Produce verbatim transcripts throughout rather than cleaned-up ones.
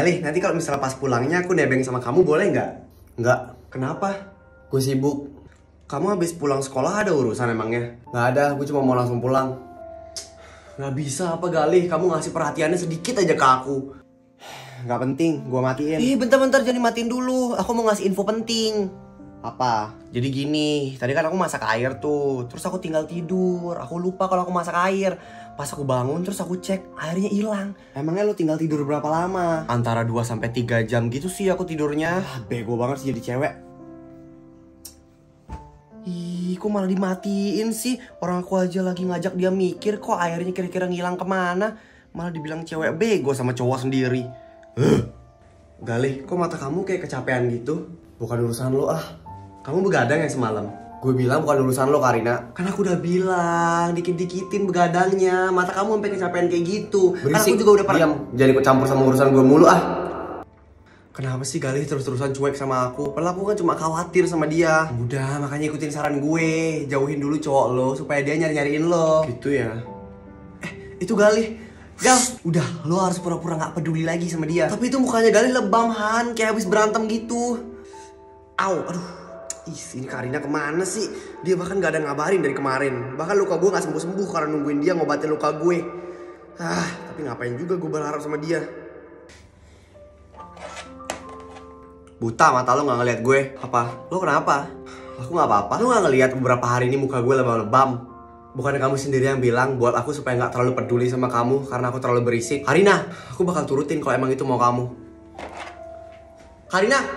Galih, nanti kalau misalnya pas pulangnya aku nebeng sama kamu boleh nggak? Nggak. Kenapa? Gue sibuk. Kamu habis pulang sekolah ada urusan emangnya? Nggak ada, gue cuma mau langsung pulang. Nggak bisa apa Galih, kamu ngasih perhatiannya sedikit aja ke aku. Nggak penting, gue matiin. Eh bentar-bentar, jangan dimatiin dulu. Aku mau ngasih info penting. Apa? Jadi gini, tadi kan aku masak air tuh. Terus aku tinggal tidur. Aku lupa kalau aku masak air. Pas aku bangun terus aku cek, airnya hilang. Emangnya lu tinggal tidur berapa lama? Antara dua sampai tiga jam gitu sih aku tidurnya. Ah, bego banget sih jadi cewek. Ih, kok malah dimatiin sih? Orang aku aja lagi ngajak dia mikir kok airnya kira-kira ngilang kemana. Malah dibilang cewek bego sama cowok sendiri. Huh. Galih, kok mata kamu kayak kecapean gitu? Bukan urusan lo ah. Kamu begadang ya semalam? Gue bilang bukan urusan lo Karina. Kan aku udah bilang, dikit-dikitin begadangnya. Mata kamu sampai kecapean kayak gitu. Berisik. Kan aku juga udah pernah. Diam, jangan ikut campur sama urusan gue mulu ah. Kenapa sih Galih terus-terusan cuek sama aku? Padahal aku kan cuma khawatir sama dia. Udah, makanya ikutin saran gue. Jauhin dulu cowok lo supaya dia nyari-nyariin lo. Gitu ya. Eh, itu Galih. Gal, udah, lo harus pura-pura gak peduli lagi sama dia. Tapi itu mukanya Galih lebam Han, kayak habis berantem gitu. Au, aduh. Ih, ini Karina kemana sih? Dia bahkan gak ada ngabarin dari kemarin. Bahkan luka gue gak sembuh-sembuh karena nungguin dia ngobatin luka gue. Ah, tapi ngapain juga gue berharap sama dia. Buta mata lo gak ngeliat gue. Apa? Lo kenapa? Aku gak apa-apa. Lo gak ngeliat beberapa hari ini muka gue lebam-lebam? Bukannya kamu sendiri yang bilang buat aku supaya gak terlalu peduli sama kamu karena aku terlalu berisik. Karina, aku bakal turutin kalau emang itu mau kamu. Karina!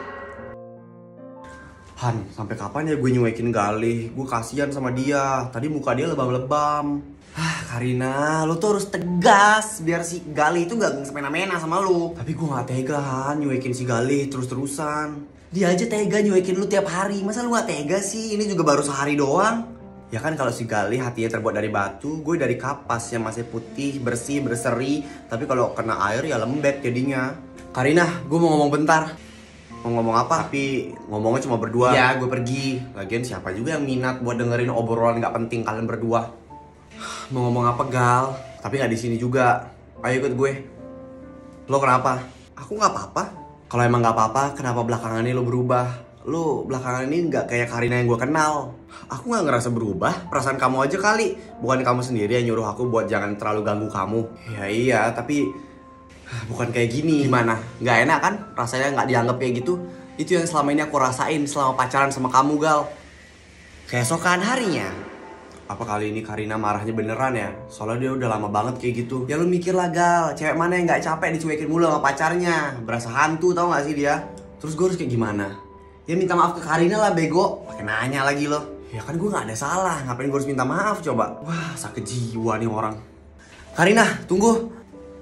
Han, sampai kapan ya gue nyuekin Galih? Gue kasihan sama dia. Tadi muka dia lebam-lebam. Ah, Karina, lo tuh harus tegas biar si Galih itu gak semena-mena sama lo. Tapi gue gak tega Han nyuekin si Galih terus-terusan. Dia aja tega nyuekin lu tiap hari. Masa lu gak tega sih? Ini juga baru sehari doang. Ya kan kalau si Galih hatinya terbuat dari batu, gue dari kapas yang masih putih, bersih, berseri. Tapi kalau kena air ya lembek jadinya. Karina, gue mau ngomong bentar. Mau ngomong apa? Tapi ngomongnya cuma berdua. Ya, gue pergi. Lagian siapa juga yang minat buat dengerin obrolan gak penting kalian berdua. Mau ngomong apa Gal? Tapi gak di sini juga. Ayo ikut gue. Lo kenapa? Aku gak apa-apa. Kalau emang gak apa-apa, kenapa belakangan ini lo berubah? Lo belakangan ini gak kayak Karina yang gue kenal. Aku gak ngerasa berubah. Perasaan kamu aja kali. Bukan kamu sendiri yang nyuruh aku buat jangan terlalu ganggu kamu. Ya iya, tapi bukan kayak gini. Gimana? Gak enak kan? Rasanya gak dianggap kayak gitu. Itu yang selama ini aku rasain selama pacaran sama kamu Gal. Keesokan harinya, apa kali ini Karina marahnya beneran ya? Soalnya dia udah lama banget kayak gitu. Ya lu mikir lah Gal, cewek mana yang gak capek dicuekin mulu sama pacarnya? Berasa hantu tau gak sih dia? Terus gue harus kayak gimana? Ya minta maaf ke Karina lah bego. Pakai nanya lagi lo. Ya kan gue gak ada salah. Ngapain gue harus minta maaf coba? Wah sakit jiwa nih orang. Karina tunggu.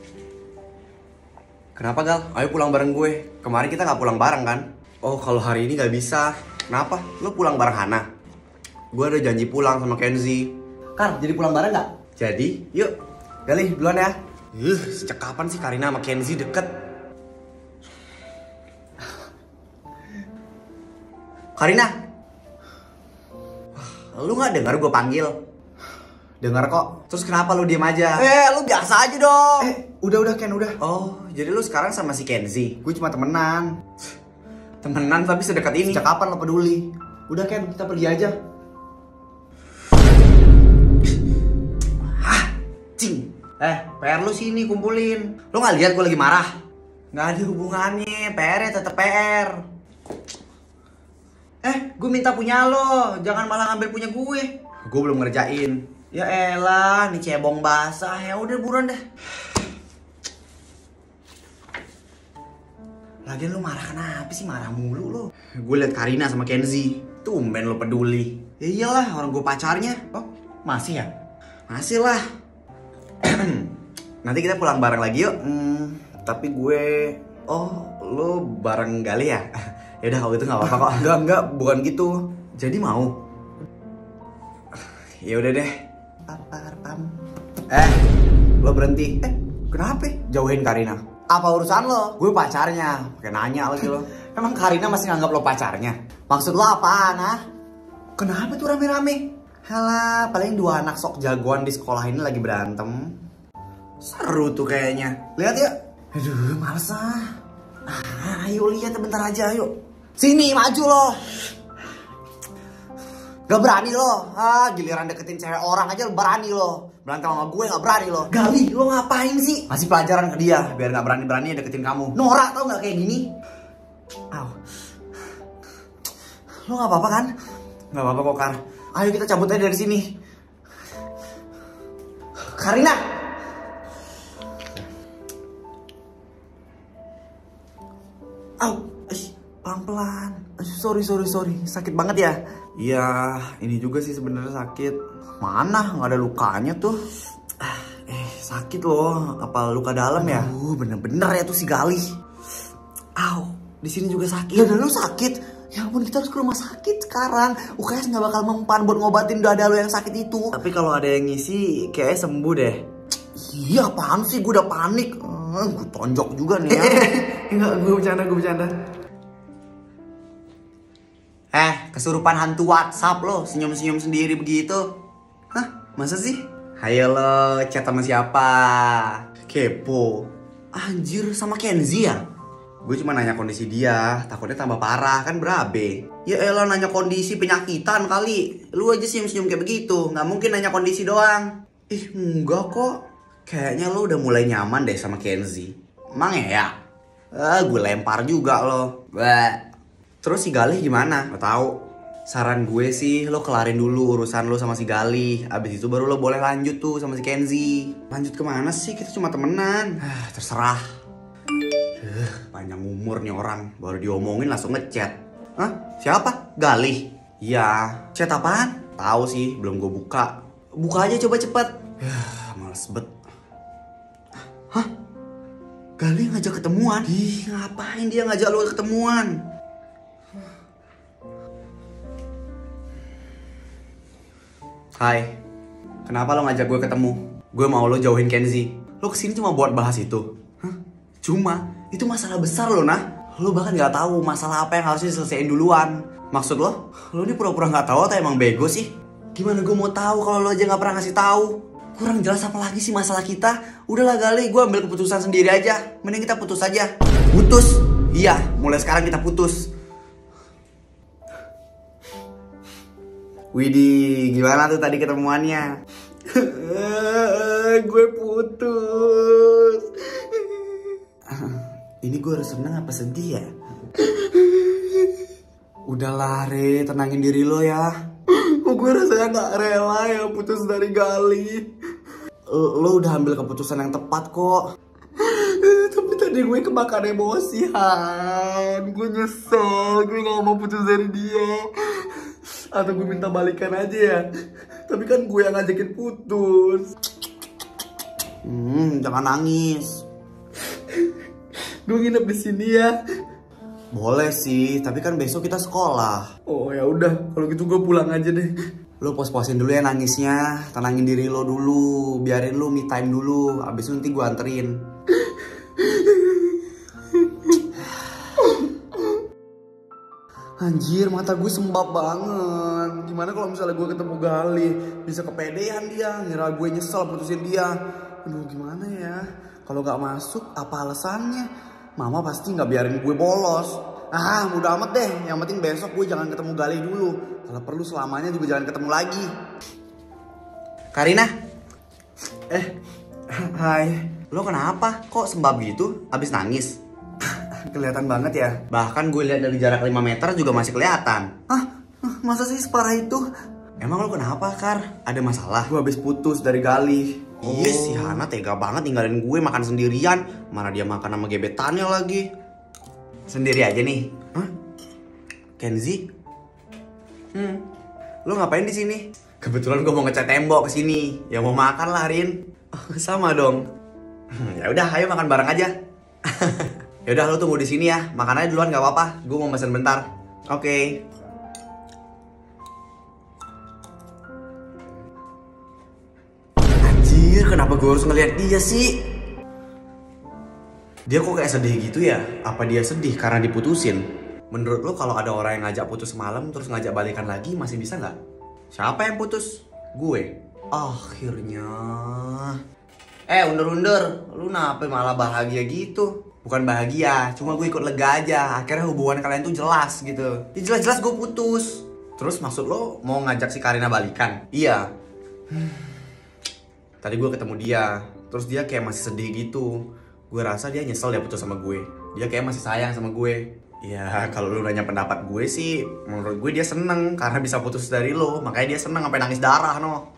Kenapa Gal? Ayo pulang bareng gue. Kemarin kita gak pulang bareng kan? Oh kalau hari ini gak bisa. Kenapa? Lo pulang bareng Hana? Gue ada janji pulang sama Kenzi. Kar jadi pulang bareng gak? Jadi yuk Galih duluan ya. Ih sejak kapan sih Karina sama Kenzi deket? Karina, lu gak dengar gue panggil? Dengar kok. Terus kenapa lu diem aja? Eh, lu biasa aja dong. Eh, udah-udah Ken, udah. Oh, jadi lu sekarang sama si Kenzi? Gue cuma temenan. Temenan tapi sedekat ini? Sejak kapan lo peduli? Udah Ken, kita pergi aja. Hah, cing. Eh, P R lu sini kumpulin. Lu gak lihat gue lagi marah? Gak ada hubungannya, P R-nya tetep P R. Eh, gue minta punya lo, jangan malah ngambil punya gue. Gue belum ngerjain. Ya elah, nih cebong basah. Ya udah buruan deh. Lagian lu marah kenapa sih? Marah mulu lo. Gue liat Karina sama Kenzi. Tumben lo peduli. Ya iyalah, orang gue pacarnya. Oh, masih ya? Masih lah. Nanti kita pulang bareng lagi yuk. Hmm, tapi gue... Oh, lo bareng Galih ya? Ya udah kalau gitu nggak apa-apa kok. Enggak enggak bukan gitu. Jadi mau? Ya udah deh. Eh, lo berhenti. Eh, kenapa? Jauhin Karina. Apa urusan lo? Gue pacarnya. Pakai nanya lagi lo. Emang Karina masih nganggap lo pacarnya? Maksud lo apaan ah? Kenapa tuh rame-rame? Halah, paling dua anak sok jagoan di sekolah ini lagi berantem. Seru tuh kayaknya. Lihat ya. Aduh, males ah. Ayo lihat bentar aja, ayo. Sini, maju lo. Gak berani lo. Ah, giliran deketin cewek orang aja berani lo. Berantem sama gue gak berani lo. Gali, lo ngapain sih? Kasih pelajaran ke dia, biar gak berani-berani deketin kamu. Norak tau gak kayak gini? Aw. Lo gak apa-apa kan? Gak apa-apa kok, Kar. Ayo kita cabut aja dari sini. Karina! Aw, pelan-pelan. Sorry, sorry, sorry. Sakit banget ya? Iya, ini juga sih sebenarnya sakit. Mana? Nggak ada lukanya tuh. Eh, sakit loh. Apa luka dalam ya? Uh, bener-bener ya tuh si Galih. Aw, di sini juga sakit. Ya udah lu sakit. Ya ampun, kita harus ke rumah sakit sekarang. U K S nggak bakal mempan buat ngobatin dada lo yang sakit itu. Tapi kalau ada yang ngisi, kayaknya sembuh deh. Iya, apaan sih? Gue udah panik. Uh, gue tonjok juga nih ya. Enggak, gue bercanda, gue bercanda. Eh, kesurupan hantu WhatsApp lo, senyum-senyum sendiri begitu. Hah, masa sih? Hayo lo, chat sama siapa? Kepo. Anjir, sama Kenzi ya? Gue cuma nanya kondisi dia, takutnya tambah parah, kan berabe. Ya elah, nanya kondisi penyakitan kali. Lu aja senyum-senyum kayak begitu, nggak mungkin nanya kondisi doang. Ih, enggak kok. Kayaknya lo udah mulai nyaman deh sama Kenzi. Emang ya? Ah, gue lempar juga lo. Bah. Terus si Galih gimana? Gak tahu. Saran gue sih lo kelarin dulu urusan lo sama si Galih. Abis itu baru lo boleh lanjut tuh sama si Kenzi. Lanjut kemana sih? Kita cuma temenan. Ah, terserah. Uh, panjang umur nih orang. Baru diomongin langsung ngechat. Hah? Siapa? Galih? Iya. Chat apaan? Tahu sih, belum gue buka. Buka aja coba cepet. Uh, males bet. Hah? Galih ngajak ketemuan? Ih, ngapain dia ngajak lo ketemuan? Hai, kenapa lo ngajak gue ketemu? Gue mau lo jauhin Kenzi. Lo kesini cuma buat bahas itu? Hah? Cuma? Itu masalah besar lo, nah. Lo bahkan gak tahu masalah apa yang harus diselesaikan duluan. Maksud lo? Lo ini pura-pura gak tahu atau emang bego sih? Gimana gue mau tahu kalau lo aja gak pernah ngasih tahu? Kurang jelas apa lagi sih masalah kita? Udahlah Gali, gue ambil keputusan sendiri aja. Mending kita putus aja. Putus? Iya, mulai sekarang kita putus. Widih, gimana tuh tadi ketemuannya? Gue putus. Ini gue harus seneng apa sedih ya? Udahlah Re, tenangin diri lo ya. Gue rasanya gak rela ya putus dari Galih. Lo udah ambil keputusan yang tepat kok. Tapi tadi gue kemakan emosi, Han. Gue nyesel, gue gak mau putus dari dia. Atau gue minta balikan aja ya. Tapi kan gue yang ngajakin putus. Hmm, jangan nangis. Gue nginep di sini ya. Boleh sih, tapi kan besok kita sekolah. Oh ya udah, kalau gitu gue pulang aja deh. Lo pos-posin dulu ya nangisnya. Tenangin diri lo dulu. Biarin lo me time dulu. Abis itu nanti gue anterin. Anjir, mata gue sembab banget. Gimana kalau misalnya gue ketemu Galih? Bisa kepedean dia, ngira gue nyesel putusin dia. Aduh, gimana ya? Kalau gak masuk, apa alasannya? Mama pasti gak biarin gue bolos. Ah, mudah amat deh. Yang penting besok gue jangan ketemu Galih dulu. Kalau perlu selamanya juga jangan ketemu lagi. Karina? Eh, hai. Lo kenapa? Kok sembab gitu? Abis nangis? Kelihatan banget ya. Bahkan gue lihat dari jarak lima meter juga masih kelihatan. Hah? Masa sih separah itu? Emang lo kenapa, Kar? Ada masalah? Gue habis putus dari Galih. Oh. Iya sih, Hana tega banget tinggalin gue makan sendirian. Mana dia makan sama gebetannya lagi. Sendiri aja nih. Hah? Kenzi? Hmm. Lo ngapain di sini? Kebetulan gue mau ngecat tembok ke sini. Ya mau makan lah, Rin. Oh, sama dong. Ya udah, ayo makan bareng aja. Ya udah, lo tunggu di sini ya. Makan aja duluan gak apa-apa. Gue mau pesen bentar. Oke. Okay. Anjir, kenapa gue harus ngeliat dia sih? Dia kok kayak sedih gitu ya? Apa dia sedih karena diputusin? Menurut lo kalau ada orang yang ngajak putus malam terus ngajak balikan lagi masih bisa nggak? Siapa yang putus? Gue. Akhirnya. Eh, undur-undur. Lu kenapa malah bahagia gitu? Bukan bahagia, cuma gue ikut lega aja. Akhirnya hubungan kalian tuh jelas gitu. Ya jelas-jelas gue putus. Terus maksud lo mau ngajak si Karina balikan? Iya. Tadi gue ketemu dia, terus dia kayak masih sedih gitu. Gue rasa dia nyesel dia putus sama gue. Dia kayak masih sayang sama gue. Ya kalau lu nanya pendapat gue sih, menurut gue dia seneng karena bisa putus dari lo. Makanya dia seneng sampai nangis darah no.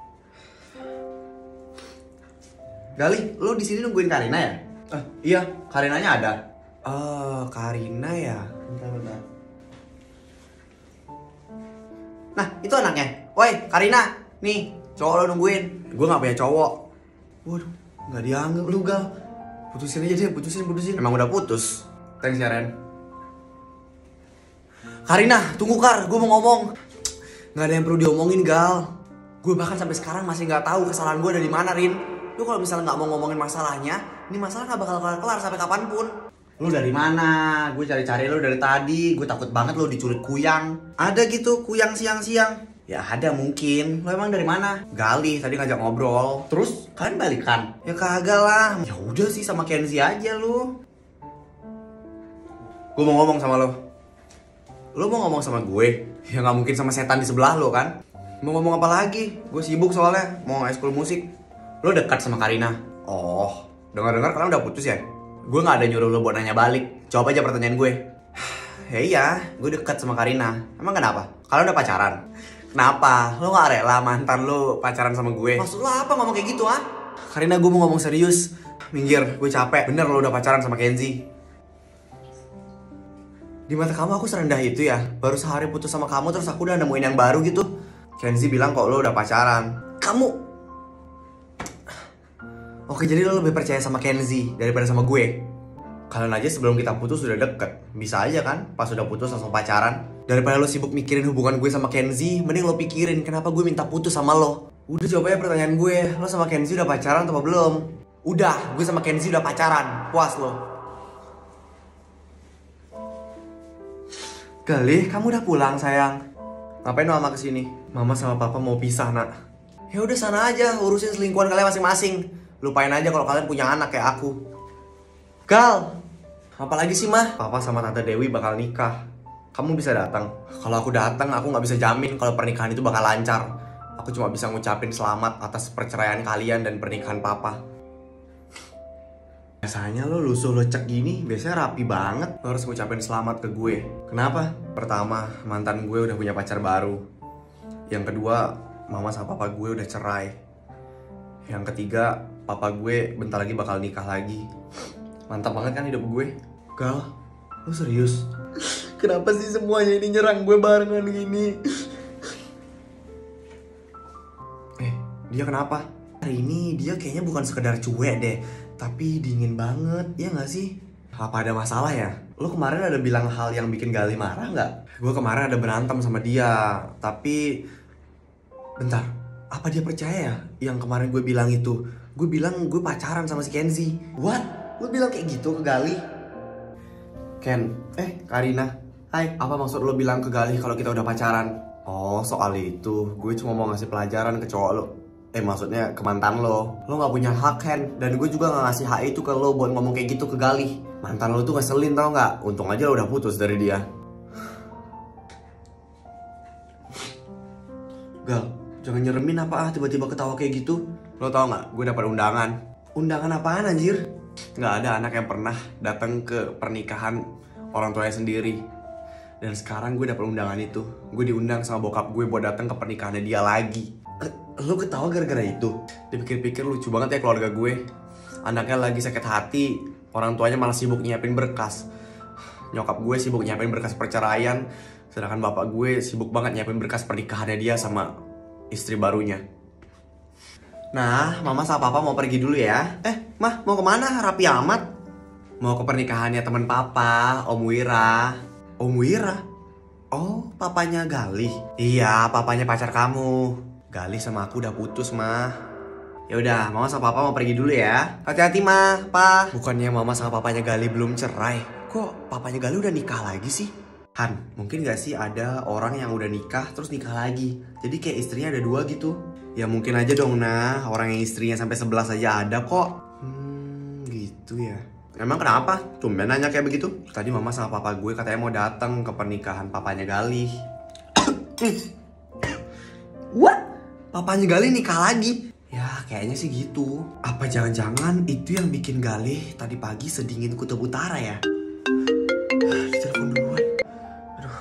Gali, lo di sini nungguin Karina ya? Eh, iya, Karinanya ada. Eh, uh, Karina ya. Bentar, bentar. Nah, itu anaknya. Woi, Karina, nih, cowok lo nungguin. Gue gak punya cowok. Waduh, gak dianggap lu, Gal. Putusin aja deh, putusin, putusin. Emang udah putus. Thanks ya, Ren. Karina, tunggu Kar, gue mau ngomong. Gak ada yang perlu diomongin, Gal. Gue bahkan sampai sekarang masih gak tahu kesalahan gue dari mana, Rin. Lu kalau misalnya gak mau ngomongin masalahnya, ini masalah gak bakal kelar-kelar sampai kapanpun. Lu dari mana? Gue cari-cari lu dari tadi. Gue takut banget lu diculik kuyang. Ada gitu kuyang siang-siang? Ya ada mungkin. Lu emang dari mana? Gali tadi ngajak ngobrol. Terus kalian balikan? Ya kagak lah. Ya udah sih sama Kenzi aja lu. Gue mau ngomong sama lu. Lu mau ngomong sama gue? Ya gak mungkin sama setan di sebelah lu kan? Mau ngomong apa lagi? Gue sibuk soalnya. Mau ekskul musik. Lu dekat sama Karina? Oh, dengar-dengar kalian udah putus ya? Gue gak ada nyuruh lo buat nanya balik. Jawab aja pertanyaan gue. Ya iya, gue dekat sama Karina. Emang kenapa? Kalian udah pacaran? Kenapa? Lo gak rela mantan lo pacaran sama gue? Maksud lo apa ngomong kayak gitu, ha? Karina, gue mau ngomong serius. Minggir, gue capek. Bener lo udah pacaran sama Kenzi. Di mata kamu aku serendah itu ya? Baru sehari putus sama kamu terus aku udah nemuin yang baru gitu. Kenzi bilang kok lo udah pacaran. Kamu... Oke, jadi lo lebih percaya sama Kenzi daripada sama gue. Kalian aja sebelum kita putus udah deket. Bisa aja kan pas udah putus langsung pacaran. Daripada lo sibuk mikirin hubungan gue sama Kenzi, mending lo pikirin kenapa gue minta putus sama lo. Udah jawab aja pertanyaan gue. Lo sama Kenzi udah pacaran atau belum? Udah, gue sama Kenzi udah pacaran. Puas lo. Gali, kamu udah pulang sayang. Ngapain mama kesini? Mama sama papa mau pisah nak. Ya udah sana aja urusin selingkuhan kalian masing-masing. Lupain aja kalau kalian punya anak kayak aku. Gal, apalagi sih mah? Papa sama Tante Dewi bakal nikah. Kamu bisa datang. Kalau aku datang, aku nggak bisa jamin kalau pernikahan itu bakal lancar. Aku cuma bisa ngucapin selamat atas perceraian kalian dan pernikahan papa. Biasanya lo lusuh lecek gini, biasanya rapi banget. Lo harus ngucapin selamat ke gue. Kenapa? Pertama, mantan gue udah punya pacar baru. Yang kedua, mama sama papa gue udah cerai. Yang ketiga, papa gue bentar lagi bakal nikah lagi. Mantap banget kan hidup gue. Gal, lo serius? Kenapa sih semuanya ini nyerang gue barengan gini? Eh, dia kenapa? Hari ini dia kayaknya bukan sekedar cuek deh, tapi dingin banget, ya gak sih? Apa ada masalah ya? Lo kemarin ada bilang hal yang bikin Gali marah gak? Gue kemarin ada berantem sama dia, tapi... Bentar, apa dia percaya ya yang kemarin gue bilang itu? Gue bilang gue pacaran sama si Kenzi. What? Lo bilang kayak gitu ke Gali? Ken, eh Karina. Hai, apa maksud lo bilang ke Gali kalau kita udah pacaran? Oh, soal itu. Gue cuma mau ngasih pelajaran ke cowok lo. Eh, maksudnya ke mantan lo. Lo gak punya hak, Ken. Dan gue juga gak ngasih hak itu ke lo buat ngomong kayak gitu ke Gali. Mantan lo tuh ngeselin tau gak? Untung aja lo udah putus dari dia. Gal, jangan nyeremin apa ah tiba-tiba ketawa kayak gitu. Lo tau gak, gue dapat undangan. Undangan apaan anjir? Gak ada anak yang pernah datang ke pernikahan orang tuanya sendiri. Dan sekarang gue dapat undangan itu. Gue diundang sama bokap gue buat datang ke pernikahannya dia lagi. Eh, lo ketawa gara-gara itu? Dipikir-pikir lucu banget ya keluarga gue. Anaknya lagi sakit hati, orang tuanya malah sibuk nyiapin berkas. Nyokap gue sibuk nyiapin berkas perceraian, sedangkan bapak gue sibuk banget nyiapin berkas pernikahannya dia sama istri barunya. Nah, mama sama papa mau pergi dulu ya. Eh, mah mau kemana? Rapi amat. Mau ke pernikahannya teman papa, Om Wira. Om Wira? Oh, papanya Gali. Iya, papanya pacar kamu. Gali sama aku udah putus, mah. Ya udah, mama sama papa mau pergi dulu ya. Hati-hati, mah, pa. Bukannya mama sama papanya Gali belum cerai? Kok papanya Gali udah nikah lagi sih? Han, mungkin gak sih ada orang yang udah nikah terus nikah lagi? Jadi kayak istrinya ada dua gitu. Ya mungkin aja dong nah, orang yang istrinya sampai sebelas aja ada kok. Hmm, gitu ya. Emang kenapa? Tumben nanya kayak begitu. Tadi mama sama papa gue katanya mau datang ke pernikahan papanya Galih. What? Papanya Galih nikah lagi? Ya kayaknya sih gitu. Apa jangan-jangan itu yang bikin Galih tadi pagi sedingin kutub utara ya? Telepon duluan. Aduh.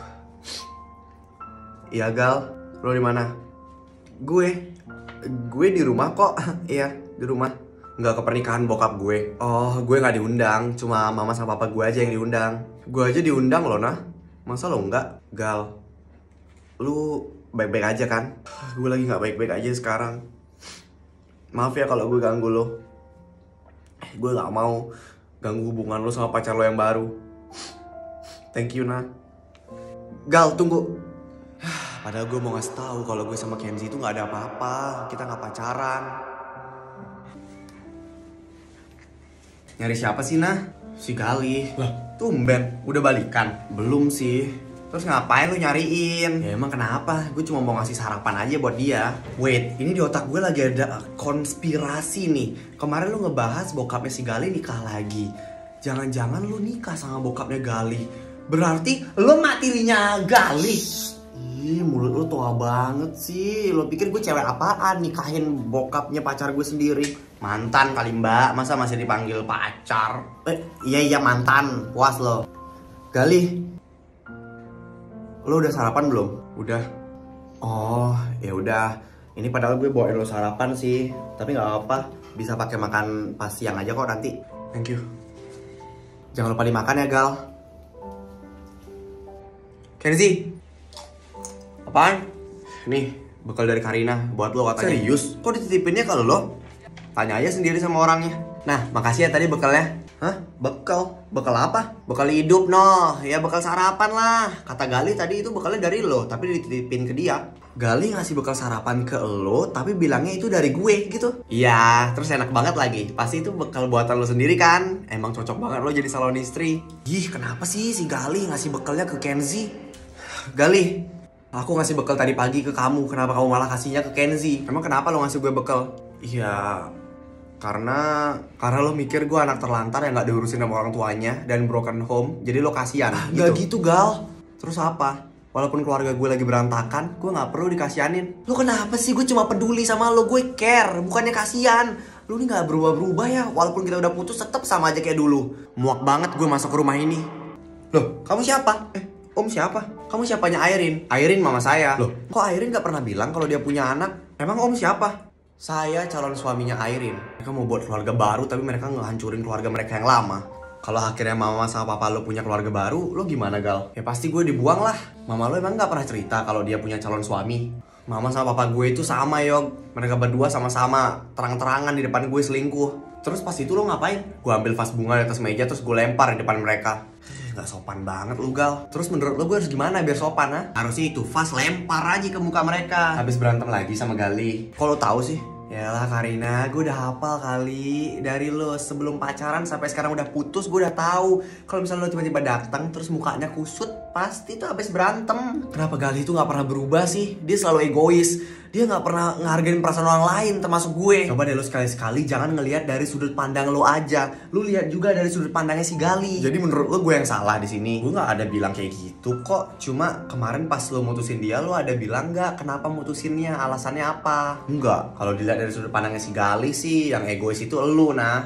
Iya Gal, lo di mana? Gue, gue di rumah kok. Iya di rumah. Nggak ke pernikahan bokap gue. Oh, gue nggak diundang. Cuma mama sama papa gue aja yang diundang. Gue aja diundang loh, nah. Masa lo nggak? Gal, lu baik-baik aja kan? Gue lagi nggak baik-baik aja sekarang. Maaf ya kalau gue ganggu lo. Gue nggak mau ganggu hubungan lo sama pacar lo yang baru. Thank you, nah. Gal, tunggu. Padahal gue mau ngasih tahu kalau gue sama Kenzi itu nggak ada apa-apa. Kita nggak pacaran. Nyari siapa sih, nah? Si Galih. Lah, tumben. Udah balikan? Belum sih. Terus ngapain lu nyariin? Ya emang kenapa? Gue cuma mau ngasih sarapan aja buat dia. Wait, ini di otak gue lagi ada konspirasi nih. Kemarin lu ngebahas bokapnya si Galih nikah lagi. Jangan-jangan lu nikah sama bokapnya Galih. Berarti lu matirinya Galih. Ih, mulut lu tua banget sih. Lo pikir gue cewek apaan nikahin bokapnya pacar gue sendiri? Mantan kali mbak, masa masih dipanggil pacar? Eh, iya iya mantan, puas lo. Galih, lo udah sarapan belum? Udah. Oh, ya udah. Ini padahal gue bawain lo sarapan sih, tapi nggak apa-apa. Bisa pakai makan pas siang aja kok nanti. Thank you. Jangan lupa dimakan ya Gal. Kenzi. Apaan? Nih, bekal dari Karina buat lo katanya. Serius? Kok dititipinnya kalau lo? Tanya aja sendiri sama orangnya. Nah, makasih ya tadi bekalnya. Hah? Bekal? Bekal apa? Bekal hidup, noh. Ya bekal sarapan lah. Kata Galih tadi itu bekalnya dari lo, tapi dititipin ke dia. Galih ngasih bekal sarapan ke lo, tapi bilangnya itu dari gue gitu. Iya, terus enak banget lagi. Pasti itu bekal buatan lo sendiri kan? Emang cocok banget lo jadi calon istri. Ih, kenapa sih si Galih ngasih bekalnya ke Kenzi? Galih, aku ngasih bekal tadi pagi ke kamu. Kenapa kamu malah kasihnya ke Kenzi? Emang kenapa lo ngasih gue bekal? Iya, karena karena lo mikir gue anak terlantar yang gak diurusin sama orang tuanya dan broken home, jadi lo kasihan. Ah, gitu. Gak gitu Gal. Terus apa? Walaupun keluarga gue lagi berantakan, gue gak perlu dikasihanin. Lo kenapa sih? Gue cuma peduli sama lo, gue care, bukannya kasihan. Lo nih gak berubah-berubah ya. Walaupun kita udah putus, tetap sama aja kayak dulu. Muak banget gue masuk ke rumah ini. Loh, kamu siapa? Eh, om siapa? Kamu siapanya Airin? Airin mama saya. Loh, kok Airin gak pernah bilang kalau dia punya anak? Emang om siapa? Saya calon suaminya Airin. Mereka mau buat keluarga baru tapi mereka ngehancurin keluarga mereka yang lama. Kalau akhirnya mama sama papa lo punya keluarga baru, lo gimana Gal? Ya pasti gue dibuang lah. Mama lo emang gak pernah cerita kalau dia punya calon suami? Mama sama papa gue itu sama Yog. Mereka berdua sama-sama terang-terangan di depan gue selingkuh. Terus pas itu lo ngapain? Gue ambil vas bunga di atas meja terus gue lempar di depan mereka. Gak sopan banget lu Gal. Terus menurut lo gue harus gimana biar sopan ha? Harusnya itu vas lempar aja ke muka mereka. Habis berantem lagi sama Galih. Kok lo tahu sih? Yalah Karina, gue udah hafal kali. Dari lo sebelum pacaran sampai sekarang udah putus, gue udah tahu kalau misalnya lo tiba-tiba datang terus mukanya kusut, pasti tuh habis berantem. Kenapa Galih itu nggak pernah berubah sih? Dia selalu egois. Dia nggak pernah ngehargain perasaan orang lain, termasuk gue. Coba deh lo sekali-sekali jangan ngelihat dari sudut pandang lo aja. Lo lihat juga dari sudut pandangnya si Galih. Jadi menurut lo gue yang salah di sini? Gue nggak ada bilang kayak gitu kok. Cuma kemarin pas lo mutusin dia, lo ada bilang nggak kenapa mutusinnya? Alasannya apa? Enggak. Kalau dilihat dari sudut pandangnya si Galih sih, yang egois itu lo nah.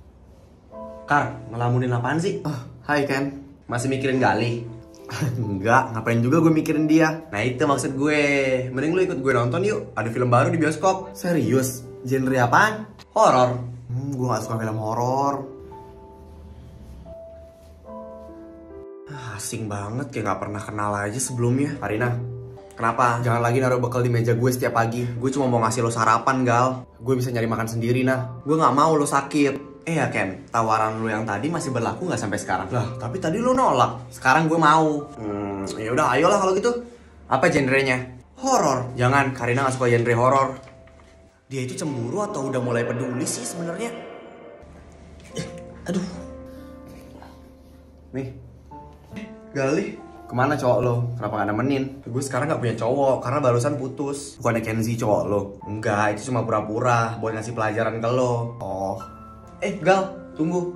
Kar, ngelamunin apaan sih? Oh, hai Ken. Masih mikirin Galih? Enggak, ngapain juga gue mikirin dia. Nah itu maksud gue. Mending lu ikut gue nonton yuk. Ada film baru di bioskop. Serius? Genre apaan? Horor. Hmm, gue gak suka film horor. Asing banget, kayak gak pernah kenal aja sebelumnya. Karina, kenapa? Jangan lagi naruh bekal di meja gue setiap pagi. Gue cuma mau ngasih lo sarapan Gal. Gue bisa nyari makan sendiri nah. Gue gak mau lo sakit. Eh ya Ken, tawaran lu yang tadi masih berlaku nggak sampai sekarang? Lah, tapi tadi lu nolak. Sekarang gue mau. Hmm, ya udah, ayolah kalau gitu. Apa genrenya? Horor. Jangan, Karina nggak suka genre horor. Dia itu cemburu atau udah mulai peduli sih sebenarnya? Eh, aduh. Nih, Galih, Kemana cowok lo? Kenapa gak nemenin? Gue sekarang gak punya cowok karena barusan putus. Bukannya Kenzi cowok lo? Enggak, itu cuma pura-pura buat ngasih pelajaran ke lo. Oh. Eh, Gal, tunggu.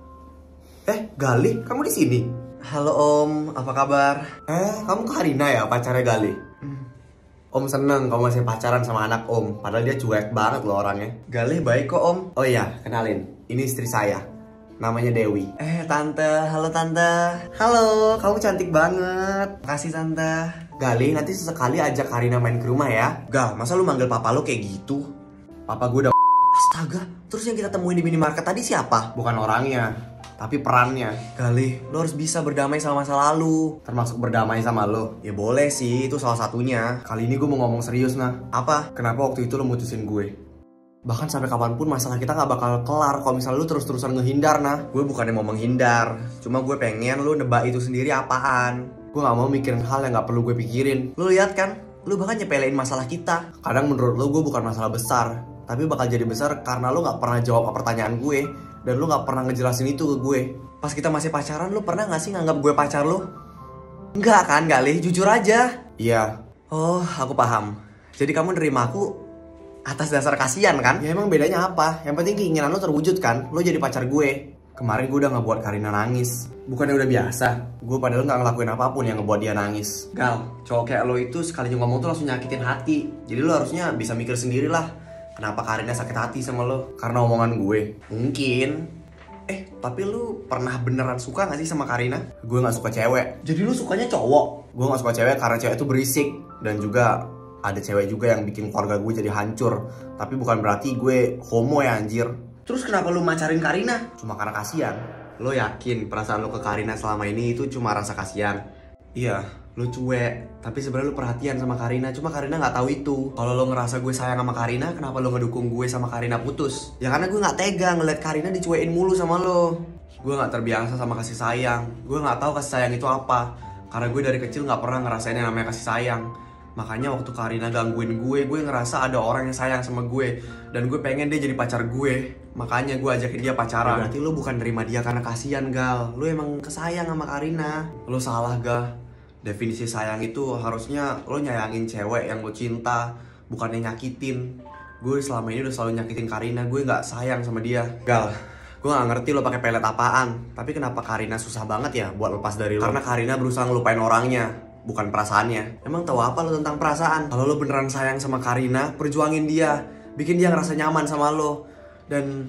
Eh, Gali, kamu di sini? Halo Om, apa kabar? Eh, kamu Karina ya, pacarnya Gali? Hmm. Om seneng kamu masih pacaran sama anak Om. Padahal dia cuek banget loh orangnya. Gali baik kok Om. Oh iya, kenalin. Ini istri saya. Namanya Dewi. Eh tante, halo tante. Halo, kamu cantik banget. Makasih tante. Gali, nanti sesekali ajak Karina main ke rumah ya. Gal, masa lu manggil papa lu kayak gitu? Papa gue udah astaga, terus yang kita temuin di minimarket tadi siapa? Bukan orangnya, tapi perannya. Gali, lo harus bisa berdamai sama masa lalu. Termasuk berdamai sama lo. Ya boleh sih, itu salah satunya. Kali ini gue mau ngomong serius nah. Apa? Kenapa waktu itu lo mutusin gue? Bahkan sampai kapanpun masalah kita gak bakal kelar kalau misalnya lu terus-terusan ngehindar nah. Gue bukannya mau menghindar, cuma gue pengen lu nebak itu sendiri apaan. Gue gak mau mikirin hal yang gak perlu gue pikirin. Lu lihat kan, lu bahkan nyepelein masalah kita. Kadang menurut lu gue bukan masalah besar, tapi bakal jadi besar karena lu gak pernah jawab pertanyaan gue. Dan lu gak pernah ngejelasin itu ke gue. Pas kita masih pacaran, lu pernah gak sih nganggap gue pacar lu? Enggak kan Gali, jujur aja. Iya. Oh, aku paham. Jadi kamu nerima aku atas dasar kasihan kan? Ya emang bedanya apa? Yang penting keinginan lo terwujud kan? Lo jadi pacar gue. Kemarin gue udah ngebuat Karina nangis. Bukannya udah biasa? Gue padahal gak ngelakuin apapun yang ngebuat dia nangis. Gal, cowok kayak lo itu sekali ngomong tuh langsung nyakitin hati. Jadi lo harusnya bisa mikir sendiri lah. Kenapa Karina sakit hati sama lo? Karena omongan gue? Mungkin. Eh, tapi lu pernah beneran suka gak sih sama Karina? Gue gak suka cewek. Jadi lu sukanya cowok? Gue gak suka cewek karena cewek itu berisik. Dan juga ada cewek juga yang bikin keluarga gue jadi hancur. Tapi bukan berarti gue homo ya anjir. Terus kenapa lu macarin Karina? Cuma karena kasihan. Lo yakin perasaan lo ke Karina selama ini itu cuma rasa kasihan? Iya, lo cuek. Tapi sebenarnya lo perhatian sama Karina. Cuma Karina gak tahu itu. Kalau lo ngerasa gue sayang sama Karina, kenapa lo ngedukung gue sama Karina putus? Ya karena gue gak tega ngeliat Karina dicuekin mulu sama lo. Gue gak terbiasa sama kasih sayang. Gue gak tahu kasih sayang itu apa. Karena gue dari kecil gak pernah ngerasain yang namanya kasih sayang. Makanya waktu Karina gangguin gue, gue ngerasa ada orang yang sayang sama gue. Dan gue pengen dia jadi pacar gue. Makanya gue ajakin dia pacaran. Berarti lo bukan nerima dia karena kasihan, Gal. Lo emang kesayang sama Karina. Lo salah, Gal. Definisi sayang itu harusnya lo nyayangin cewek yang lo cinta, bukannya nyakitin. Gue selama ini udah selalu nyakitin Karina. Gue gak sayang sama dia. Gal, gue gak ngerti lo pakai pelet apaan. Tapi kenapa Karina susah banget ya buat lepas dari lo? Karena Karina berusaha ngelupain orangnya, bukan perasaannya. Emang tahu apa lo tentang perasaan? Kalau lo beneran sayang sama Karina, perjuangin dia, bikin dia ngerasa nyaman sama lo. Dan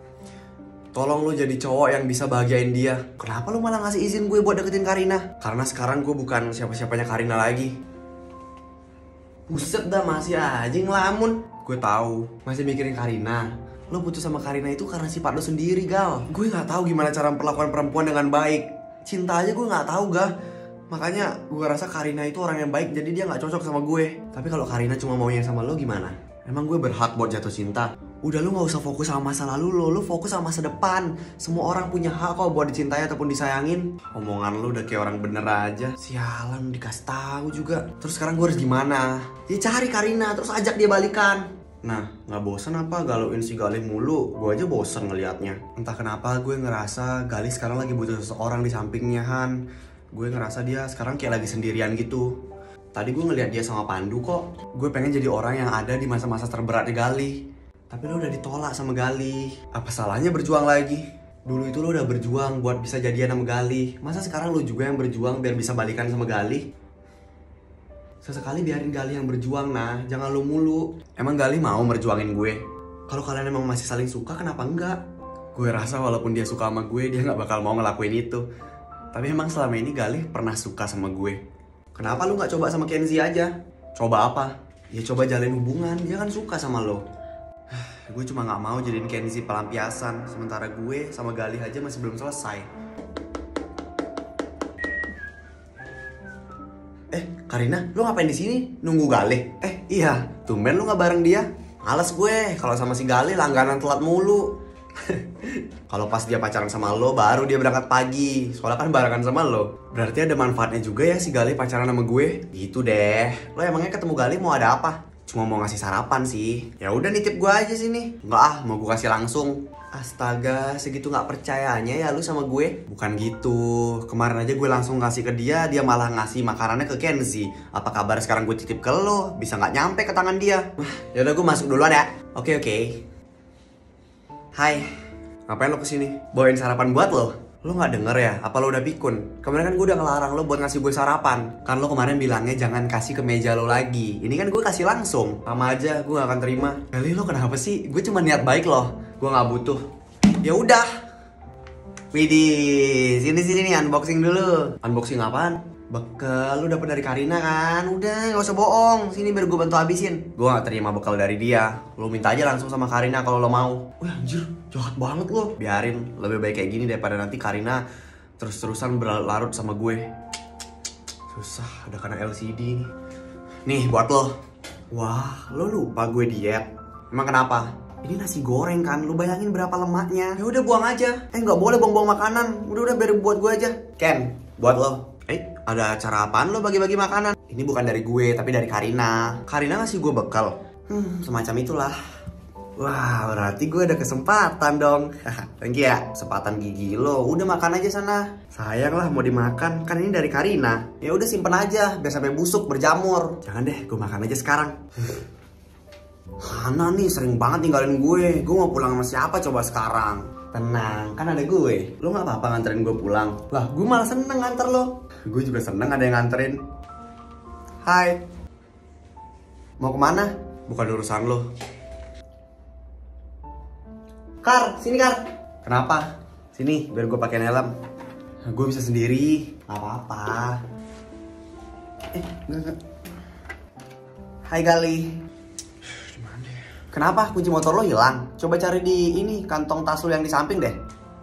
tolong lo jadi cowok yang bisa bahagiain dia. Kenapa lo malah ngasih izin gue buat deketin Karina? Karena sekarang gue bukan siapa-siapanya Karina lagi. Buset dah, masih aja ngelamun. Gue tahu, masih mikirin Karina. Lo putus sama Karina itu karena sifat lo sendiri, Gal. Gue gak tahu gimana cara memperlakukan perempuan dengan baik. Cinta aja gue gak tahu, Gal. Makanya gue rasa Karina itu orang yang baik, jadi dia gak cocok sama gue. Tapi kalau Karina cuma maunya sama lo gimana? Emang gue berhak buat jatuh cinta? Udah, lu gak usah fokus sama masa lalu lo, lu fokus sama masa depan. Semua orang punya hak kok buat dicintai ataupun disayangin. Omongan lu udah kayak orang bener aja. Sialan, dikasih tahu juga. Terus sekarang gue harus gimana? Ya cari Karina, terus ajak dia balikan. Nah, gak bosen apa galauin si Galih mulu? Gue aja bosen ngeliatnya. Entah kenapa gue ngerasa Galih sekarang lagi butuh seseorang di sampingnya, Han. Gue ngerasa dia sekarang kayak lagi sendirian gitu. Tadi gue ngeliat dia sama Pandu kok. Gue pengen jadi orang yang ada di masa-masa terberatnya Galih. Tapi lo udah ditolak sama Galih. Apa salahnya berjuang lagi? Dulu itu lo udah berjuang buat bisa jadian sama Galih. Masa sekarang lo juga yang berjuang biar bisa balikan sama Galih? Sesekali biarin Galih yang berjuang, nah. Jangan lo mulu. Emang Galih mau merjuangin gue? Kalau kalian emang masih saling suka, kenapa enggak? Gue rasa walaupun dia suka sama gue, dia gak bakal mau ngelakuin itu. Tapi emang selama ini Galih pernah suka sama gue. Kenapa lu gak coba sama Kenzi aja? Coba apa? Ya coba jalin hubungan, dia kan suka sama lo. Gue cuma gak mau jadiin Kenzi pelampiasan. Sementara gue sama Galih aja masih belum selesai. Eh, Karina, lu ngapain di sini? Nunggu Galih? Eh, iya, tumben lu gak bareng dia. Males gue, kalau sama si Galih langganan telat mulu. Kalau pas dia pacaran sama lo, baru dia berangkat pagi. Soalnya kan barengan sama lo. Berarti ada manfaatnya juga ya si Galih pacaran sama gue. Gitu deh. Lo emangnya ketemu Galih mau ada apa? cuma mau ngasih sarapan sih. Ya udah nitip gue aja sini. Enggak ah, mau gue kasih langsung. Astaga, segitu nggak percayanya ya lu sama gue? Bukan gitu. Kemarin aja gue langsung ngasih ke dia, dia malah ngasih makanannya ke Kenzi. Apa kabar sekarang gue titip ke lo? Bisa nggak nyampe ke tangan dia? Wah, yaudah gue masuk duluan ya. Oke oke. Hai, ngapain lo kesini? Bawain sarapan buat lo? Lo nggak denger ya? Apa lo udah pikun? Kemarin kan gue udah ngelarang lo buat ngasih gue sarapan. Kan lo kemarin bilangnya jangan kasih ke meja lo lagi. Ini kan gue kasih langsung. Sama aja, gue gak akan terima. Kali lo kenapa sih? Gue cuma niat baik loh. Gue nggak butuh. Ya udah. Widih, sini sini nih unboxing dulu. Unboxing apaan? Bekal lu dapet dari Karina kan? Udah, gak usah bohong. Sini biar gue bantu habisin. Gue gak terima bekal dari dia. Lo minta aja langsung sama Karina kalau lo mau. Wah anjir, jahat banget lo. Biarin, lebih baik kayak gini daripada nanti Karina terus-terusan berlarut sama gue. Susah, udah kena L C D nih. Nih buat lo. Wah, lo lupa gue diet. Emang kenapa? Ini nasi goreng kan, lu bayangin berapa lemaknya. Ya udah buang aja. Eh nggak boleh buang-buang makanan. Udah udah biar buat gue aja. Ken, buat lo. Eh, ada acara apaan lo bagi-bagi makanan? Ini bukan dari gue, tapi dari Karina. Karina ngasih gue bekal. Hmm, semacam itulah. Wah, berarti gue ada kesempatan dong. Thank you ya, kesempatan gigi lo. Udah makan aja sana. Sayang lah mau dimakan, kan ini dari Karina. Ya udah simpen aja, biar sampai busuk berjamur. Jangan deh, gue makan aja sekarang. Hana nih sering banget ninggalin gue. Gue mau pulang sama siapa coba sekarang? Tenang, kan ada gue. Lo gak apa-apa nganterin gue pulang? Lah, gue malah seneng nganter lo. Gue juga seneng ada yang nganterin. Hai. Mau kemana? Bukan urusan lo. Kar, sini Kar. Kenapa? Sini, biar gue pakein helm. Gue bisa sendiri. Gak apa-apa. Eh, enggak, enggak. Hai Gali. Kenapa kunci motor lo hilang? Coba cari di ini kantong tas lo yang di samping deh.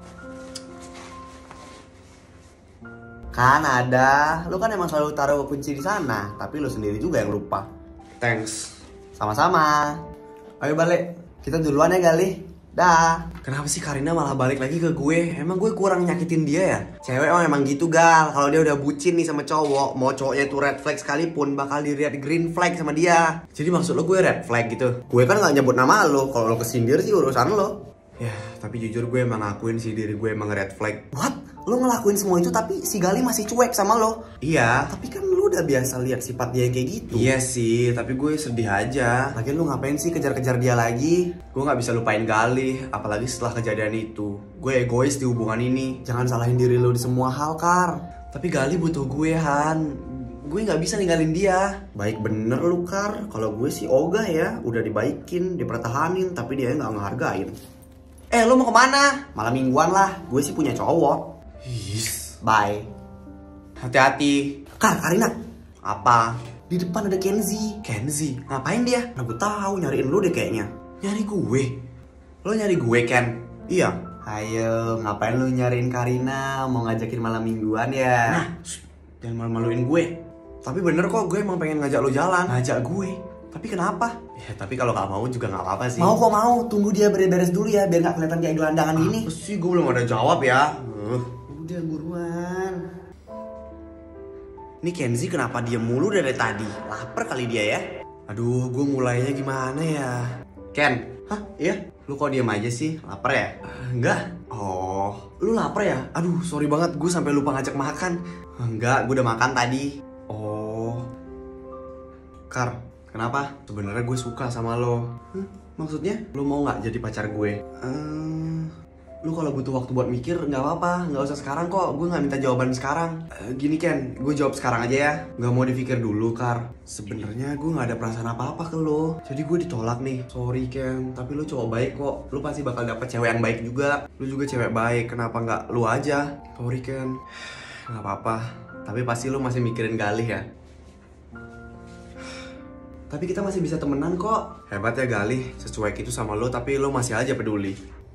Kan ada, lo kan emang selalu taruh kunci di sana, tapi lo sendiri juga yang lupa. Thanks. Sama-sama. Ayo balik, kita duluan ya Gali. Dah. Kenapa sih Karina malah balik lagi ke gue? Emang gue kurang nyakitin dia ya? Cewek oh emang gitu Gal. Kalau dia udah bucin nih sama cowok, mau cowoknya itu red flag sekalipun bakal dilihat green flag sama dia. Jadi maksud lo gue red flag gitu? Gue kan gak nyebut nama lo. Kalau lo kesindir sih urusan lo. Ya, tapi jujur gue emang ngakuin sih diri gue emang red flag. What? Lo ngelakuin semua itu tapi si Gali masih cuek sama lo? Iya. Tapi kan lo udah biasa lihat sifat dia yang kayak gitu. Iya sih, tapi gue sedih aja. Lagian lo ngapain sih kejar-kejar dia lagi? Gue gak bisa lupain Gali, apalagi setelah kejadian itu. Gue egois di hubungan ini. Jangan salahin diri lo di semua hal, Kar. Tapi Gali butuh gue, Han. Gue gak bisa ninggalin dia. Baik bener lu, Kar. Kalau gue sih ogah ya, udah dibaikin, dipertahanin, tapi dia gak ngehargain. Eh, lo mau kemana? Malam mingguan lah, gue sih punya cowok. Yes. Bye. Hati-hati. Kak, Karina. Apa? Di depan ada Kenzi. Kenzi? Ngapain dia? Nah, gue tahu nyariin lu deh kayaknya. Nyari gue? Lo nyari gue, Ken? Iya. Ayo, ngapain lu nyariin Karina? Mau ngajakin malam mingguan ya? Nah, jangan malu-maluin gue. Tapi bener kok, gue emang pengen ngajak lo jalan. Ngajak gue? Tapi kenapa? Ya, tapi kalau gak mau juga gak apa-apa sih. Mau kok mau. Tunggu dia beres-beres dulu ya, biar gak kelihatan kayak gelandangan gini. Apa sih, gue belum ada jawab ya. Uh. Udah buruan. Ini Kenzi kenapa dia mulu dari tadi? Laper kali dia ya? Aduh, gue mulainya gimana ya? Ken? Hah? Iya? Lu kok diem aja sih? Laper ya? Uh, enggak. Oh, lu lapar ya? Aduh, sorry banget, gue sampai lupa ngajak makan. Enggak, gue udah makan tadi. Oh. Kar, kenapa? Sebenarnya gue suka sama lo. Hmm, maksudnya? Lo mau nggak jadi pacar gue? Hmm, lu kalau butuh waktu buat mikir nggak apa-apa, nggak usah sekarang kok. Gue nggak minta jawaban sekarang. Uh, gini Ken, gue jawab sekarang aja ya. Nggak mau dipikir dulu, Kar. Sebenarnya gue nggak ada perasaan apa-apa ke lo. Jadi gue ditolak nih. Sorry Ken, tapi lu cowok baik kok. Lu pasti bakal dapet cewek yang baik juga. Lu juga cewek baik. Kenapa nggak lu aja? Sorry Ken. Nggak apa-apa. Tapi pasti lu masih mikirin Galih ya. Tapi kita masih bisa temenan kok. Hebat ya Galih, secuek itu sama lo tapi lo masih aja peduli.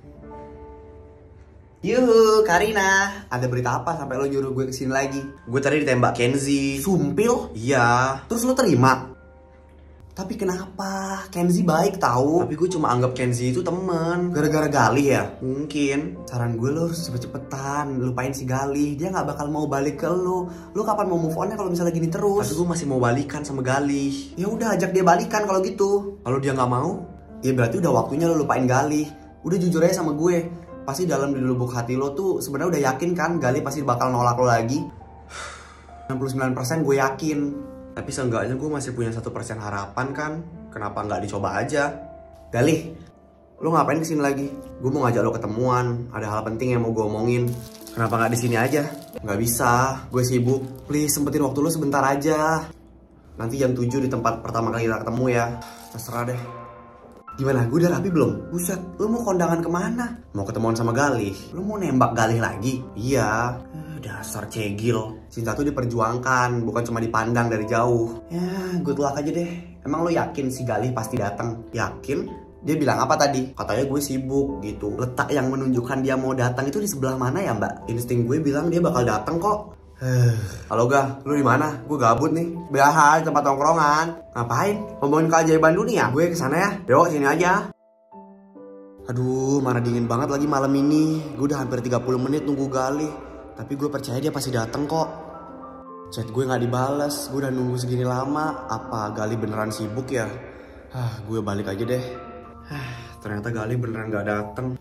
Yuhu, Karina, ada berita apa sampai lo nyuruh gue kesini lagi? Gue tadi ditembak Kenzi. Sumpil? Iya. Terus lo terima? Tapi kenapa? Kenzi baik tahu. Tapi gue cuma anggap Kenzi itu temen. Gara-gara Galih ya? Mungkin. Saran gue lo harus cepet-cepetan lupain si Galih. Dia nggak bakal mau balik ke lo. Lo kapan mau move onnya kalau misalnya gini terus? Tapi gue masih mau balikan sama Galih. Ya udah ajak dia balikan kalau gitu. Kalau dia nggak mau, ya berarti udah waktunya lo lupain Galih. Udah jujur aja sama gue. Pasti dalam di lubuk hati lo tuh sebenarnya udah yakin kan Galih pasti bakal nolak lo lagi. enam puluh sembilan persen gue yakin. Tapi seenggaknya gue masih punya satu persen harapan kan. Kenapa nggak dicoba aja? Galih, lo ngapain kesini lagi? Gue mau ngajak lo ketemuan. Ada hal penting yang mau gue omongin. Kenapa nggak di sini aja? Nggak bisa, gue sibuk. Please sempetin waktu lo sebentar aja. Nanti jam tujuh di tempat pertama kali kita ketemu ya. Terserah deh. Gimana? Gue udah rapi belum? Buset, lo mau kondangan kemana? Mau ketemuan sama Galih? Lo mau nembak Galih lagi? Iya. Dasar cegil. Cinta tuh diperjuangkan, bukan cuma dipandang dari jauh. Ya, good luck aja deh. Emang lo yakin si Galih pasti datang? Yakin? Dia bilang apa tadi? Katanya gue sibuk gitu. Letak yang menunjukkan dia mau datang itu di sebelah mana ya, Mbak? Insting gue bilang dia bakal datang kok. Halo Gah, lu di mana? Gue gabut nih. Biasa tempat tongkrongan. Ngapain? Ngomongin keajaiban dunia. Gue kesana ya. Yuk, sini aja. Aduh, mana dingin banget lagi malam ini. Gue udah hampir tiga puluh menit nunggu Galih. Tapi gue percaya dia pasti dateng kok. Chat gue gak dibales. Gue udah nunggu segini lama. Apa Galih beneran sibuk ya? Hah, gue balik aja deh. Hah, ternyata Galih beneran gak dateng.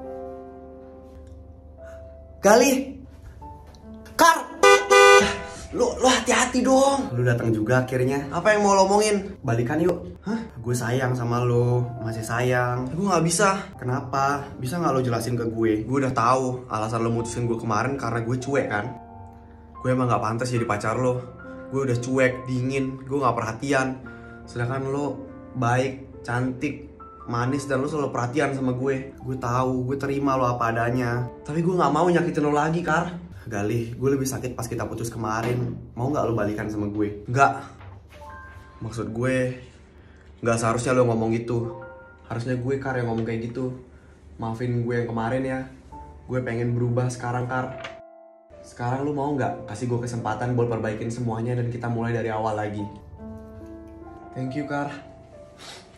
Galih! Kar! Lu, lu hati-hati dong. Lu datang juga akhirnya. Apa yang mau lo omongin? Balikan yuk. Hah? Gue sayang sama lo. Masih sayang. Gue gak bisa. Kenapa? Bisa gak lo jelasin ke gue? Gue udah tahu alasan lo mutusin gue kemarin karena gue cuek kan. Gue emang gak pantas jadi pacar lo. Gue udah cuek, dingin. Gue gak perhatian. Sedangkan lo baik, cantik, manis, dan lo selalu perhatian sama gue. Gue tahu, gue terima lo apa adanya. Tapi gue gak mau nyakitin lo lagi, Kar. Galih, gue lebih sakit pas kita putus kemarin. Mau gak lo balikan sama gue? Enggak. Maksud gue, gak seharusnya lo ngomong gitu. Harusnya gue, Kar, yang ngomong kayak gitu. Maafin gue yang kemarin ya. Gue pengen berubah sekarang, Kar. Sekarang lo mau gak kasih gue kesempatan buat perbaikin semuanya dan kita mulai dari awal lagi? Thank you, Kar.